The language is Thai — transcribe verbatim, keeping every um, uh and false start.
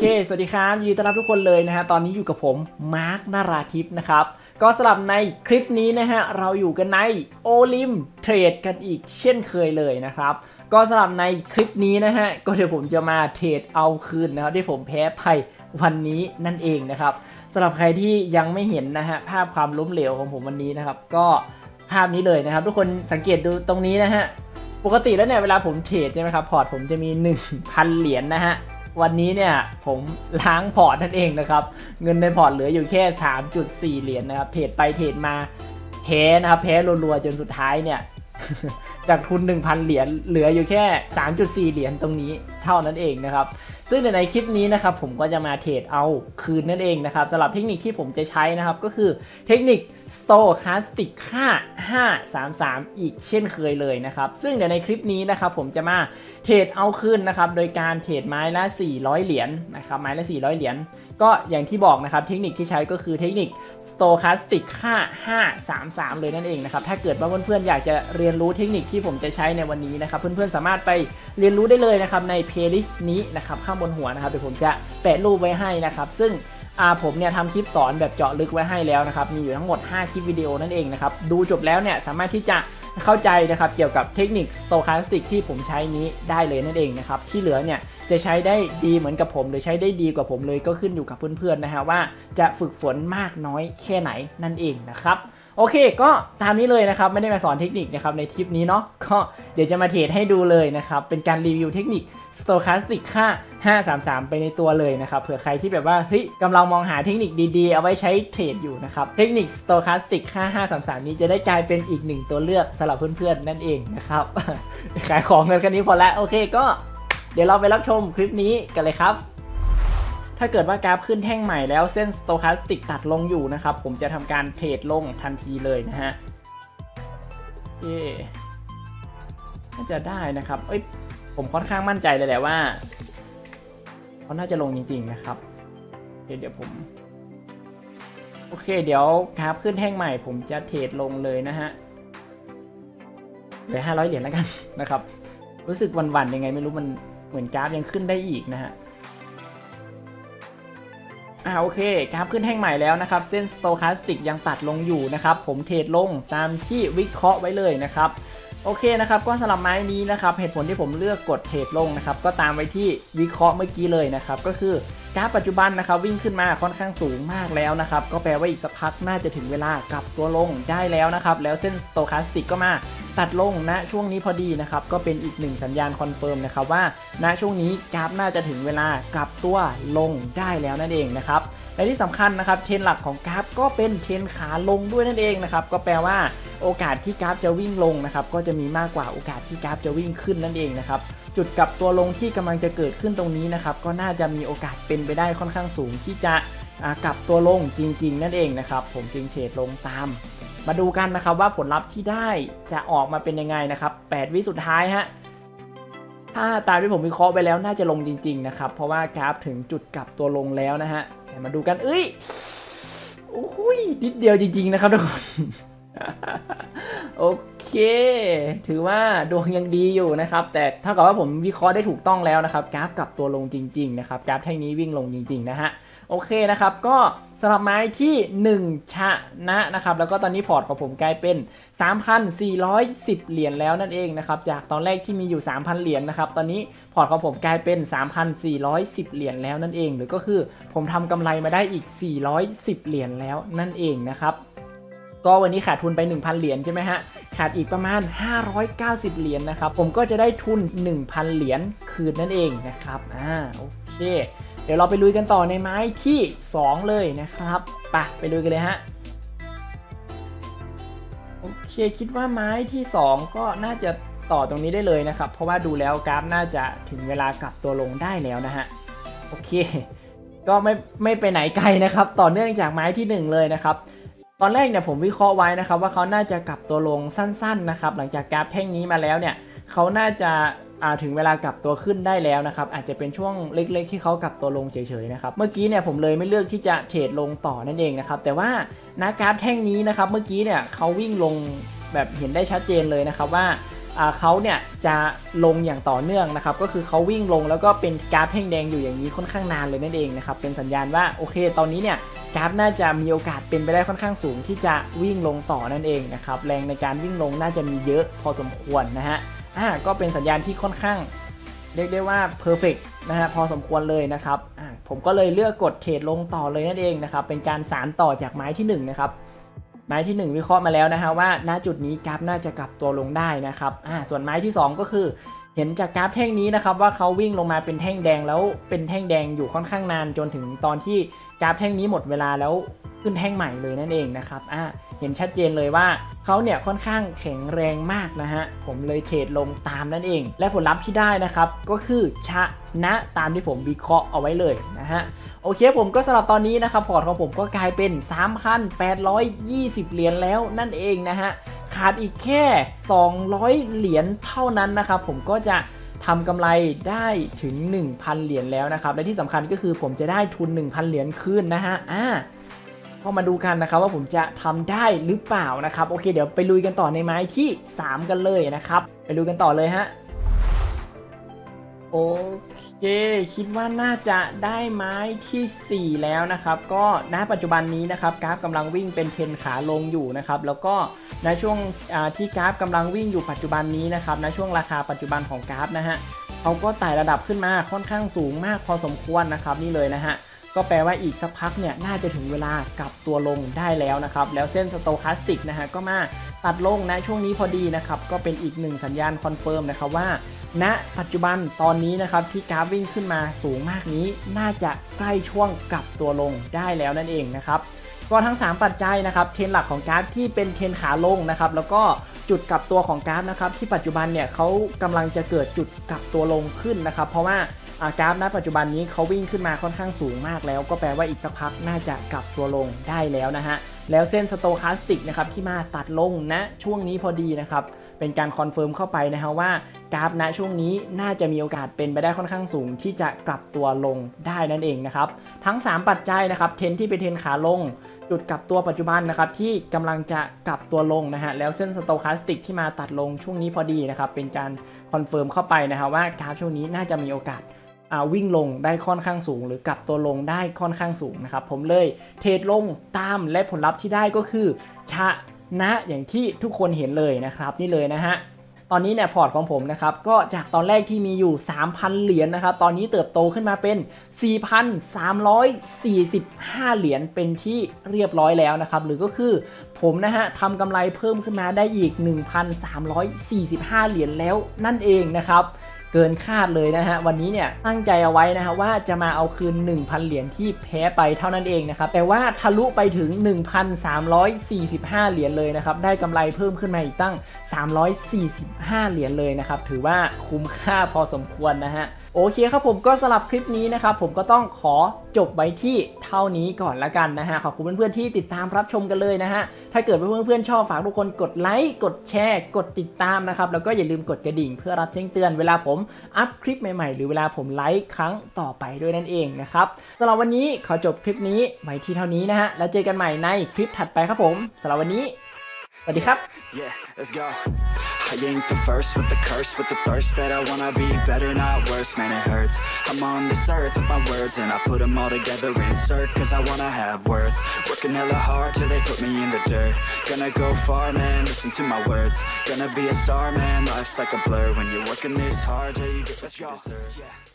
สวัสดีครับยินดีต้อนรับทุกคนเลยนะฮะตอนนี้อยู่กับผมมาร์คนาราทิพย์นะครับก็สำหรับในคลิปนี้นะฮะเราอยู่กันในโอลิมเทรดกันอีกเช่นเคยเลยนะครับก็สำหรับในคลิปนี้นะฮะก็เดี๋ยวผมจะมาเทรดเอาคืนนะครับที่ผมแพ้ไปวันนี้นั่นเองนะครับสำหรับใครที่ยังไม่เห็นนะฮะภาพความล้มเหลวของผมวันนี้นะครับก็ภาพนี้เลยนะครับทุกคนสังเกตดูตรงนี้นะฮะปกติแล้วเนี่ยเวลาผมเทรดใช่ไหมครับพอร์ตผมจะมี หนึ่งพัน เหรียญ นะฮะวันนี้เนี่ยผมล้างพอร์ตนั่นเองนะครับเงินในพอร์ตเหลืออยู่แค่ สามจุดสี่ เหรียญ นะครับเทรดไปเทรดมาแพ้นะครับแพ้รัวๆจนสุดท้ายเนี่ย จากทุน หนึ่งพัน เหรียญเหลืออยู่แค่ สามจุดสี่ เหรียญตรงนี้เท่านั้นเองนะครับซึ่งในคลิปนี้นะครับผมก็จะมาเทรดเอาคืนนั่นเองนะครับสำหรับเทคนิคที่ผมจะใช้นะครับก็คือเทคนิค Stochastic ค่าห้าสามสามอีกเช่นเคยเลยนะครับซึ่งเดี๋ยวในคลิปนี้นะครับผมจะมาเทรดเอาคืนนะครับโดยการเทรดไม้ละสี่ร้อยเหรียญนะครับไม้ละสี่ร้อยเหรียญก็อย่างที่บอกนะครับเทคนิคที่ใช้ก็คือเทคนิค Stochastic ค่าห้าสามสามเลยนั่นเองนะครับถ้าเกิดว่าเพื่อนๆอยากจะเรียนรู้เทคนิคที่ผมจะใช้ในวันนี้นะครับเพื่อนๆสามารถไปเรียนรู้ได้เลยนะครับใน playlist นี้นะครับข้างบนหัวนะครับเดี๋ยวผมจะแปะรูปไว้ให้นะครับซึ่งอ่าผมเนี่ยทำคลิปสอนแบบเจาะลึกไว้ให้แล้วนะครับมีอยู่ทั้งหมดห้าคลิปวิดีโอนั่นเองนะครับดูจบแล้วเนี่ยสามารถที่จะเข้าใจนะครับเกี่ยวกับเทคนิค Stochastic ที่ผมใช้นี้ได้เลยนั่นเองนะครับที่เหลือเนี่ยจะใช้ได้ดีเหมือนกับผมหรือใช้ได้ดีกว่าผมเลยก็ขึ้นอยู่กับเพื่อนๆนะฮะว่าจะฝึกฝนมากน้อยแค่ไหนนั่นเองนะครับโอเคก็ตามนี้เลยนะครับไม่ได้มาสอนเทคนิคนะครับในคลิปนี้เนาะก็เดี๋ยวจะมาเทรดให้ดูเลยนะครับเป็นการรีวิวเทคนิค Stochastic ค่าห้าสามสามไปในตัวเลยนะครับเผื่อใครที่แบบว่าเฮ้ยกำลังมองหาเทคนิคดีๆเอาไว้ใช้เทรดอยู่นะครับเทคนิค Stochastic ค่าห้าสามสามนี้จะได้กลายเป็นอีกหนึ่งตัวเลือกสำหรับเพื่อนๆนั่นเองนะครับ ขายของกันแค่นี้พอแล้วโอเคก็เดี๋ยวเราไปรับชมคลิปนี้กันเลยครับถ้าเกิดว่ากราฟขึ้นแท่งใหม่แล้วเส้น Stochastic ตัดลงอยู่นะครับผมจะทำการเทรดลงทันทีเลยนะฮะโอเคน่าจะได้นะครับเอ้ยผมค่อนข้างมั่นใจเลยแหละว่าเขาน่าจะลงจริงๆนะครับเดี๋ยวเดี๋ยวผมโอเคเดี๋ยวกราฟขึ้นแท่งใหม่ผมจะเทรดลงเลยนะฮะเหลือห้าร้อยเหรียญแล้วกันนะครับรู้สึกวันๆยังไงไม่รู้มันเหมือนกราฟยังขึ้นได้อีกนะฮะอ่าโอเคกราฟขึ้นแท่งใหม่แล้วนะครับเส้น Stochastic ยังตัดลงอยู่นะครับผมเทรดลงตามที่วิเคราะห์ไว้เลยนะครับโอเคนะครับก็สำหรับไม้นี้นะครับเหตุผลที่ผมเลือกกดเทรดลงนะครับก็ตามไว้ที่วิเคราะห์เมื่อกี้เลยนะครับก็คือกราฟปัจจุบันนะครับวิ่งขึ้นมาค่อนข้างสูงมากแล้วนะครับก็แปลว่าอีกสักพักน่าจะถึงเวลากลับตัวลงได้แล้วนะครับแล้วเส้น Stochastic ก็มาตัดลงณช่วงนี้พอดีนะครับก็เป็นอีกหนึ่งสัญญาณคอนเฟิร์มนะครับว่าณช่วงนี้กราฟน่าจะถึงเวลากลับตัวลงได้แล้วนั่นเองนะครับและที่สำคัญนะครับเทรนหลักของกราฟก็เป็นเทรนขาลงด้วยนั่นเองนะครับก็แปลว่าโอกาสที่กราฟจะวิ่งลงนะครับก็จะมีมากกว่าโอกาสที่กราฟจะวิ่งขึ้นนั่นเองนะครับจุดกลับตัวลงที่กำลังจะเกิดขึ้นตรงนี้นะครับก็น่าจะมีโอกาสเป็นไปได้ค่อนข้างสูงที่จะกลับตัวลงจริงๆนั่นเองนะครับผมจึงเทรดลงตามมาดูกันนะครับว่าผลลัพธ์ที่ได้จะออกมาเป็นยังไงนะครับแปดวิสุดท้ายฮะถ้าตามที่ผมวิเคราะห์ไปแล้วน่าจะลงจริงๆนะครับเพราะว่ากราฟถึงจุดกลับตัวลงแล้วนะฮะแต่มาดูกันเอ้ยโอ้ยนิดเดียวจริงๆนะครับทุกคน โอเคถือว่าดวงยังดีอยู่นะครับแต่ถ้าเกิดว่าผมวิเคราะห์ได้ถูกต้องแล้วนะครับกราฟกลับตัวลงจริงๆนะครับกราฟแท่งนี้วิ่งลงจริงๆนะฮะโอเคนะครับก็สำหรับไม้ที่หนึ่งชนะนะครับแล้วก็ตอนนี้พอร์ตของผมกลายเป็น สามพันสี่ร้อยสิบ เหรียญแล้วนั่นเองนะครับจากตอนแรกที่มีอยู่ สามพัน เหรียญนะครับตอนนี้พอร์ตของผมกลายเป็น สามพันสี่ร้อยสิบ เหรียญแล้วนั่นเองหรือก็คือผมทำกำไรมาได้อีกสี่ร้อยสิบเหรียญแล้วนั่นเองนะครับก็วันนี้ขาดทุนไป หนึ่งพัน เหรียญใช่ไหมฮะขาดอีกประมาณห้าร้อยเก้าสิบเหรียญนะครับผมก็จะได้ทุน หนึ่งพัน เหรียญคืนนั่นเองนะครับอ่าโอเคเดี๋ยวเราไปลุยกันต่อในไม้ที่สองเลยนะครับไปไปลุยกันเลยฮะโอเคคิดว่าไม้ที่สองก็น่าจะต่อตรงนี้ได้เลยนะครับเพราะว่าดูแล้วกราฟน่าจะถึงเวลากลับตัวลงได้แล้วนะฮะโอเคก็ไม่ไม่ไปไหนไกลนะครับต่อเนื่องจากไม้ที่หนึ่งเลยนะครับตอนแรกเนี่ยผมวิเคราะห์ไว้นะครับว่าเขาน่าจะกลับตัวลงสั้นๆนะครับหลังจากกราฟแท่งนี้มาแล้วเนี่ยเขาน่าจะถึงเวลากลับตัวขึ้นได้แล้วนะครับอาจจะเป็นช่วงเล็กๆที่เขากลับตัวลงเฉยๆนะครับเมื่อกี้เนี่ยผมเลยไม่เลือกที่จะเทรดลงต่อนั่นเองนะครับแต่ว่าณกราฟแท่งนี้นะครับเมื่อกี้เนี่ยเขาวิ่งลงแบบเห็นได้ชัดเจนเลยนะครับว่าเขาเนี่ยจะลงอย่างต่อเนื่องนะครับก็คือเขาวิ่งลงแล้วก็เป็นกราฟแท่งแดงอยู่อย่างนี้ค่อนข้างนานเลยนั่นเองนะครับเป็นสัญญาณว่าโอเคตอนนี้เนี่ยกราฟน่าจะมีโอกาสเป็นไปได้ค่อนข้างสูงที่จะวิ่งลงต่อนั่นเองนะครับแรงในการวิ่งลงน่าจะมีเยอะพอสมควรนะฮะอ่าก็เป็นสัญญาณที่ค่อนข้างเรียกได้ว่าเพอร์เฟกต์นะฮะพอสมควรเลยนะครับอ่าผมก็เลยเลือกกดเทรดลงต่อเลยนั่นเองนะครับเป็นการสานต่อจากไม้ที่หนึ่งนะครับไม้ที่หนึ่งวิเคราะห์มาแล้วนะฮะว่าณจุดนี้กราฟน่าจะกลับตัวลงได้นะครับอ่าส่วนไม้ที่สองก็คือเห็นจากกราฟแท่งนี้นะครับว่าเขาวิ่งลงมาเป็นแท่งแดงแล้วเป็นแท่งแดงอยู่ค่อนข้างนานจนถึงตอนที่กราฟแท่งนี้หมดเวลาแล้วขึ้นแท่งใหม่เลยนั่นเองนะครับอ่าเห็นชัดเจนเลยว่าเขาเนี่ยค่อนข้างแข็งแรงมากนะฮะผมเลยเทรดลงตามนั่นเองและผลลัพธ์ที่ได้นะครับก็คือชนะตามที่ผมวิเคราะห์เอาไว้เลยนะฮะโอเคผมก็สำหรับตอนนี้นะครับพอร์ตของผมก็กลายเป็น สามพันแปดร้อยยี่สิบ เหรียญแล้วนั่นเองนะฮะขาดอีกแค่สองร้อยเหรียญเท่านั้นนะครับผมก็จะทำกำไรได้ถึง หนึ่งพัน เหรียญแล้วนะครับและที่สำคัญก็คือผมจะได้ทุน หนึ่งพัน เหรียญคืนนะฮะอ่าก็มาดูกันนะครับว่าผมจะทำได้หรือเปล่านะครับโอเคเดี๋ยวไปลุยกันต่อในไม้ที่สามกันเลยนะครับไปลุยกันต่อเลยฮะโอเคคิดว่าน่าจะได้ไม้ที่สี่แล้วนะครับก็ณปัจจุบันนี้นะครับกราฟกำลังวิ่งเป็นเทรนขาลงอยู่นะครับแล้วก็ในช่วงที่กราฟกำลังวิ่งอยู่ปัจจุบันนี้นะครับในช่วงราคาปัจจุบันของกราฟนะฮะเขาก็ไต่ระดับขึ้นมาค่อนข้างสูงมากพอสมควรนะครับนี่เลยนะฮะก็แปลว่าอีกสักพักเนี่ยน่าจะถึงเวลากลับตัวลงได้แล้วนะครับแล้วเส้นสโตแคสติกนะฮะก็มาตัดลงนะช่วงนี้พอดีนะครับก็เป็นอีกหนึ่งสัญญาณคอนเฟิร์มนะครับว่าณปัจจุบันตอนนี้นะครับที่กราฟวิ่งขึ้นมาสูงมากนี้น่าจะใกล้ช่วงกลับตัวลงได้แล้วนั่นเองนะครับก็ทั้งสามปัจจัยนะครับเทรนหลักของกราฟที่เป็นเทรนขาลงนะครับแล้วก็จุดกลับตัวของกราฟนะครับที่ปัจจุบันเนี่ยเขากำลังจะเกิดจุดกลับตัวลงขึ้นนะครับเพราะว่ากราฟณปัจจุบันนี้เขาวิ่งขึ้นมาค่อนข้างสูงมากแล้วก็แปลว่าอีกสักพักน่าจะกลับตัวลงได้แล้วนะฮะแล้วเส้นสโตแคสติกนะครับที่มาตัดลงณช่วงนี้พอดีนะครับเป็นการคอนเฟิร์มเข้าไปนะฮะว่ากราฟณช่วงนี้น่าจะมีโอกาสเป็นไปได้ค่อนข้างสูงที่จะกลับตัวลงได้นั่นเองนะครับทั้งสามปัจจัยนะครับเทรนที่เป็นเทรนขาลงจุดกลับตัวปัจจุบันนะครับที่กำลังจะกลับตัวลงนะฮะแล้วเส้นสโตแคสติกที่มาตัดลงช่วงนี้พอดีนะครับเป็นการคอนเฟิร์มเข้าไปนะฮะว่ากราฟช่วงนี้น่าจะมีโอกาสวิ่งลงได้ค่อนข้างสูงหรือกลับตัวลงได้ค่อนข้างสูงนะครับผมเลยเทรดลงตามและผลลัพธ์ที่ได้ก็คือชนะอย่างที่ทุกคนเห็นเลยนะครับนี่เลยนะฮะตอนนี้เนี่ยพอร์ตของผมนะครับก็จากตอนแรกที่มีอยู่ สามพัน เหรียญนะครับตอนนี้เติบโตขึ้นมาเป็น สี่พันสามร้อยสี่สิบห้า เหรียญเป็นที่เรียบร้อยแล้วนะครับหรือก็คือผมนะฮะทำกำไรเพิ่มขึ้นมาได้อีก หนึ่งพันสามร้อยสี่สิบห้า เหรียญแล้วนั่นเองนะครับเกินคาดเลยนะฮะวันนี้เนี่ยตั้งใจเอาไว้นะฮะว่าจะมาเอาคืน หนึ่งพัน เหรียญที่แพ้ไปเท่านั้นเองนะครับแต่ว่าทะลุไปถึง หนึ่งพันสามร้อยสี่สิบห้า เหรียญเลยนะครับได้กำไรเพิ่มขึ้นมาอีกตั้งสามร้อยสี่สิบห้าเหรียญเลยนะครับถือว่าคุ้มค่าพอสมควรนะฮะโอเคครับผมก็สำหรับคลิปนี้นะครับผมก็ต้องขอจบไว้ที่เท่านี้ก่อนละกันนะฮะขอบคุณเพื่อนๆที่ติดตามรับชมกันเลยนะฮะถ้าเกิดเพื่อนๆชอบฝากทุกคนกดไลค์กดแชร์กดติดตามนะครับแล้วก็อย่าลืมกดกระดิ่งเพื่อรับแจ้งเตือนเวลาผมอัพคลิปใหม่ๆหรือเวลาผมไลฟ์ครั้งต่อไปด้วยนั่นเองนะครับสำหรับวันนี้ขอจบคลิปนี้ไว้ที่เท่านี้นะฮะแล้วเจอกันใหม่ในคลิปถัดไปครับผมสำหรับวันนี้สวัสดีครับ Yeah, let's go. I ain't the first with the curse, with the thirst that I wanna be better, not worse, man it hurts. I'm on this earth with my words and I put them all together, insert, cause I wanna have worth. Working hella hard till they put me in the dirt. Gonna go far, man, listen to my words. Gonna be a star, man, life's like a blur. When you're working this hard till you get what you deserve.